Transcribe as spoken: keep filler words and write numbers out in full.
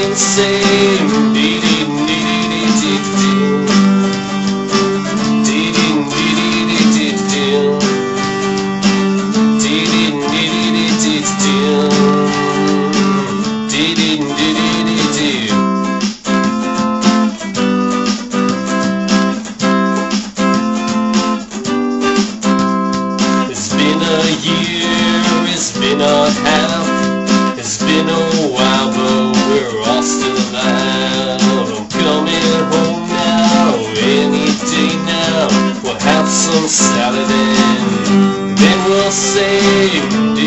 and say dee dee dee dee dee dee dee dee dee dee dee dee dee dee dee dee dee dee. It's been a year, it's been a half, it's been a while, but we're all still alive. I'm coming home now, any day now. We'll have some salad and then we'll say